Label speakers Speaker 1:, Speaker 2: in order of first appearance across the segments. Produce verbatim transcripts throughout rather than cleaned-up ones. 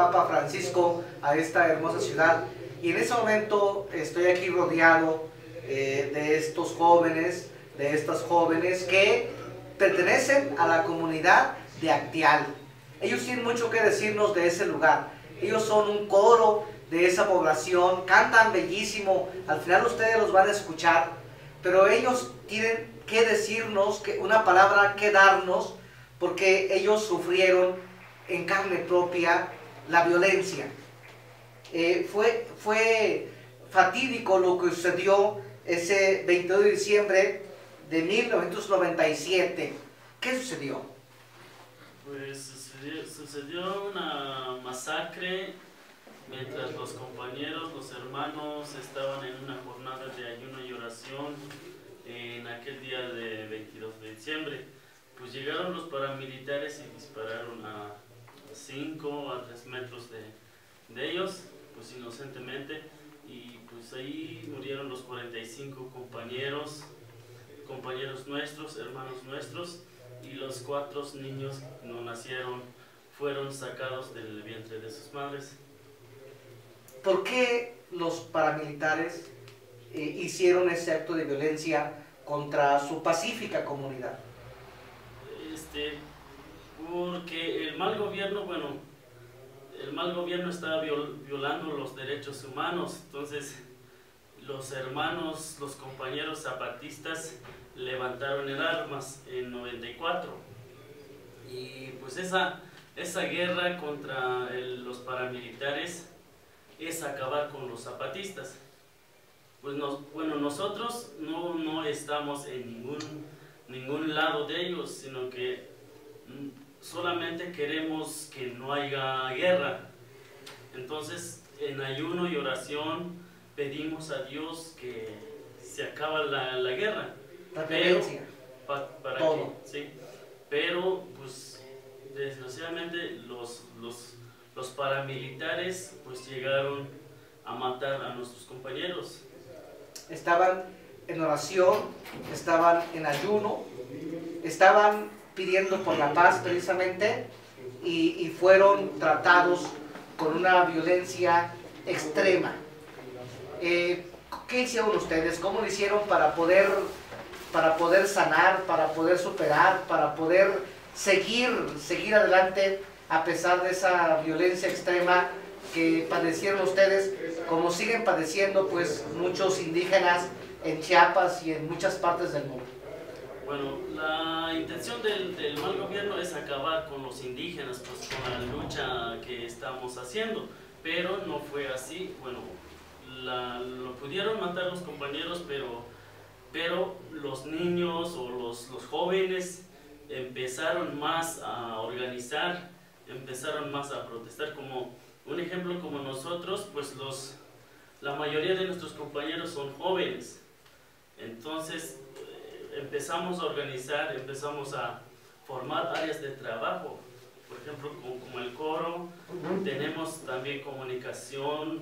Speaker 1: Papa Francisco a esta hermosa ciudad, y en ese momento estoy aquí rodeado eh, de estos jóvenes, de estas jóvenes que pertenecen a la comunidad de Acteal. Ellos tienen mucho que decirnos de ese lugar. Ellos son un coro de esa población, cantan bellísimo, al final ustedes los van a escuchar, pero ellos tienen que decirnos, que una palabra que darnos, porque ellos sufrieron en carne propia la violencia. Eh, fue, fue fatídico lo que sucedió ese veintidós de diciembre de mil novecientos noventa y siete. ¿Qué sucedió?
Speaker 2: Pues sucedió, sucedió una masacre mientras los compañeros, los hermanos estaban en una jornada de ayuno y oración en aquel día de veintidós de diciembre. Pues llegaron los paramilitares y dispararon a cinco a tres metros de, de ellos, pues inocentemente, y pues ahí murieron los cuarenta y cinco compañeros, compañeros nuestros, hermanos nuestros, y los cuatro niños que no nacieron fueron sacados del vientre de sus madres.
Speaker 1: ¿Por qué los paramilitares eh, hicieron ese acto de violencia contra su pacífica comunidad?
Speaker 2: Este, porque el mal gobierno, bueno, el mal gobierno estaba viol, violando los derechos humanos. Entonces los hermanos, los compañeros zapatistas levantaron el armas en noventa y cuatro, y pues esa, esa guerra contra el, los paramilitares es acabar con los zapatistas. Pues nos, bueno, nosotros no, no estamos en ningún, ningún lado de ellos, sino que solamente queremos que no haya guerra. Entonces en ayuno y oración pedimos a Dios que se acabe la, la guerra.
Speaker 1: La
Speaker 2: pero,
Speaker 1: violencia.
Speaker 2: pa, para
Speaker 1: Todo.
Speaker 2: que, sí, pero pues desgraciadamente los, los, los paramilitares pues llegaron a matar a nuestros compañeros.
Speaker 1: Estaban en oración, estaban en ayuno, estaban pidiendo por la paz precisamente, y, y fueron tratados con una violencia extrema. Eh, ¿Qué hicieron ustedes? ¿Cómo lo hicieron para poder, para poder sanar, para poder superar, para poder seguir, seguir adelante a pesar de esa violencia extrema que padecieron ustedes, como siguen padeciendo pues muchos indígenas en Chiapas y en muchas partes del mundo?
Speaker 2: Bueno, la intención del, del mal gobierno es acabar con los indígenas, pues con la lucha que estamos haciendo, pero no fue así. Bueno, la, lo pudieron matar los compañeros, pero, pero los niños o los, los jóvenes empezaron más a organizar, empezaron más a protestar. Como un ejemplo, como nosotros, pues los, la mayoría de nuestros compañeros son jóvenes, entonces empezamos a organizar, empezamos a formar áreas de trabajo, por ejemplo como, como el coro. Tenemos también comunicación,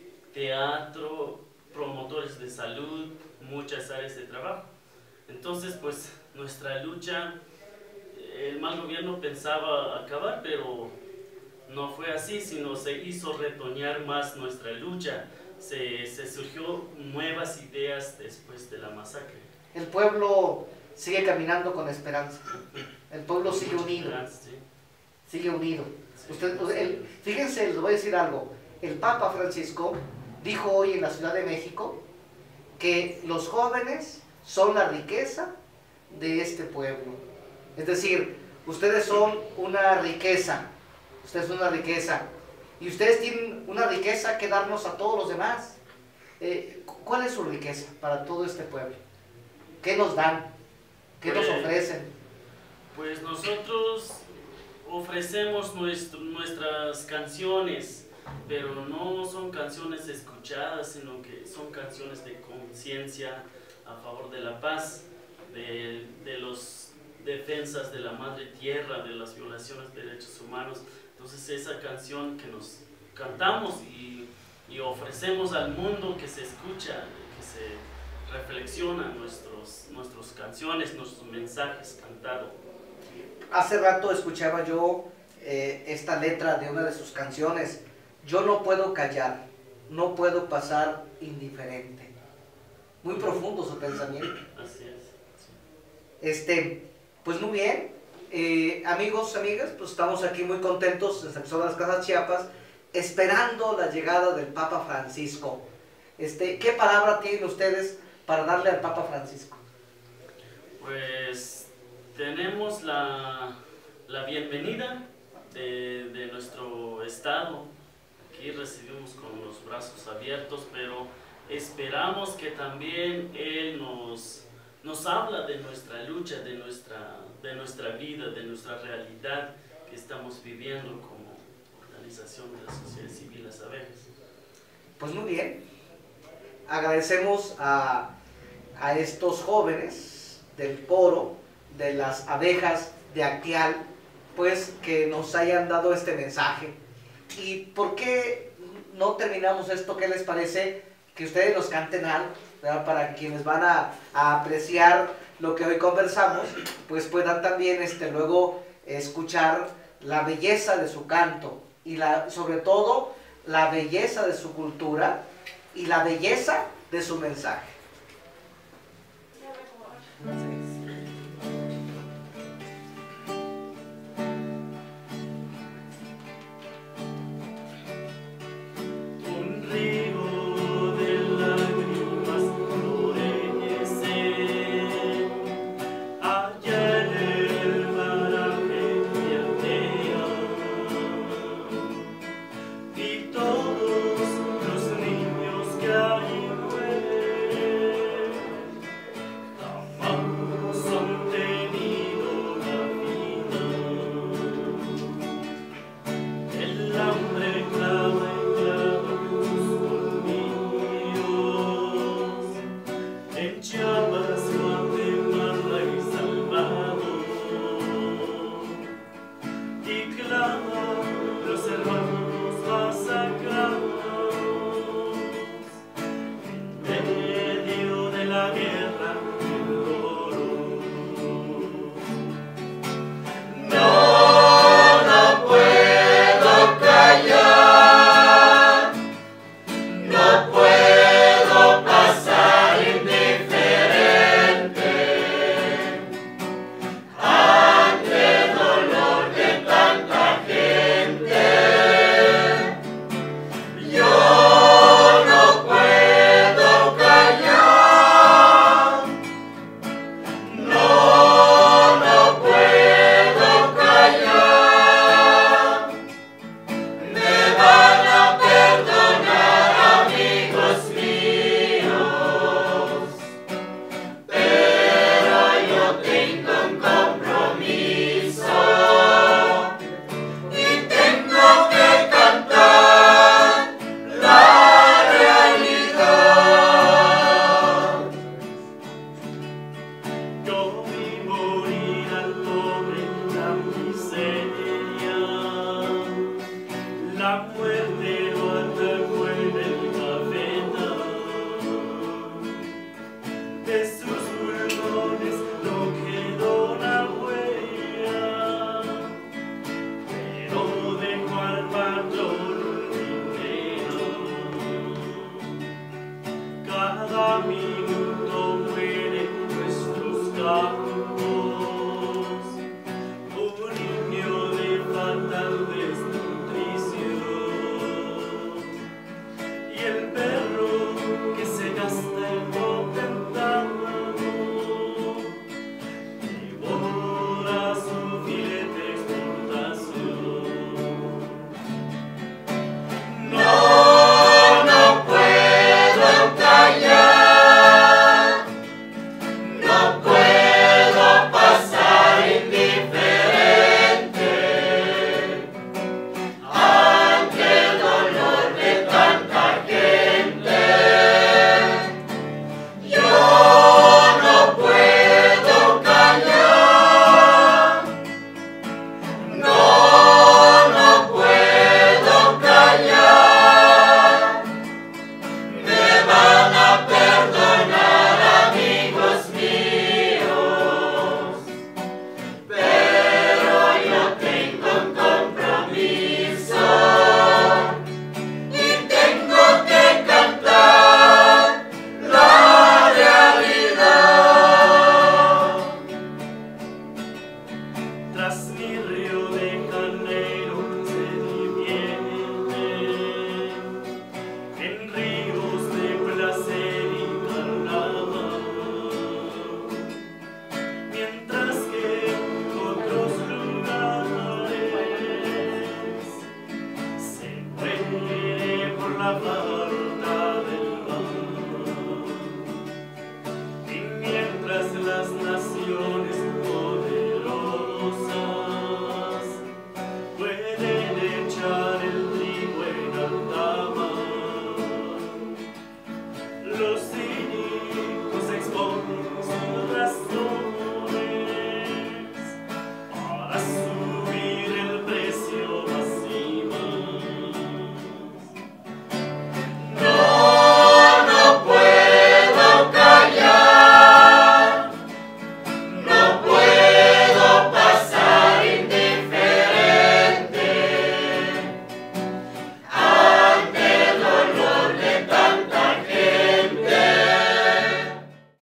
Speaker 2: teatro, promotores de salud, muchas áreas de trabajo. Entonces pues nuestra lucha, el mal gobierno pensaba acabar, pero no fue así, sino se hizo retoñar más nuestra lucha, se, se surgió nuevas ideas después de la masacre.
Speaker 1: El pueblo sigue caminando con esperanza. El pueblo sigue unido. Sigue unido. Usted, el, fíjense, les voy a decir algo. El Papa Francisco dijo hoy en la Ciudad de México que los jóvenes son la riqueza de este pueblo. Es decir, ustedes son una riqueza. Ustedes son una riqueza. Y ustedes tienen una riqueza que darnos a todos los demás. Eh, ¿Cuál es su riqueza para todo este pueblo? ¿Qué nos dan? ¿Qué pues, nos ofrecen?
Speaker 2: Pues nosotros ofrecemos nuestro, nuestras canciones, pero no son canciones escuchadas, sino que son canciones de conciencia a favor de la paz, de, de las defensas de la madre tierra, de las violaciones de derechos humanos. Entonces esa canción que nos cantamos y, y ofrecemos al mundo, que se escucha, que se reflexiona nuestros, nuestras canciones, nuestros mensajes cantados.
Speaker 1: Hace rato escuchaba yo eh, esta letra de una de sus canciones. Yo no puedo callar, no puedo pasar indiferente. Muy profundo su pensamiento.
Speaker 2: Así es.
Speaker 1: Este, pues muy bien, eh, amigos, amigas, pues estamos aquí muy contentos en San Cristóbal de las Casas Chiapas, esperando la llegada del Papa Francisco. Este, ¿qué palabra tienen ustedes para darle al Papa Francisco?
Speaker 2: Pues tenemos la, la bienvenida de, de nuestro estado. Aquí recibimos con los brazos abiertos, pero esperamos que también Él nos, nos habla de nuestra lucha, de nuestra, de nuestra vida, de nuestra realidad que estamos viviendo como organización de la sociedad civil Las Abejas.
Speaker 1: Pues muy bien, agradecemos a, a estos jóvenes del coro de las abejas de Acteal, pues que nos hayan dado este mensaje. ¿Y por qué no terminamos esto? ¿Qué les parece? Que ustedes nos canten algo, ¿verdad? Para quienes van a, a apreciar lo que hoy conversamos, pues puedan también este, luego escuchar la belleza de su canto y la, sobre todo la belleza de su cultura y la belleza de su mensaje.
Speaker 3: No, no puedo callar. la paz.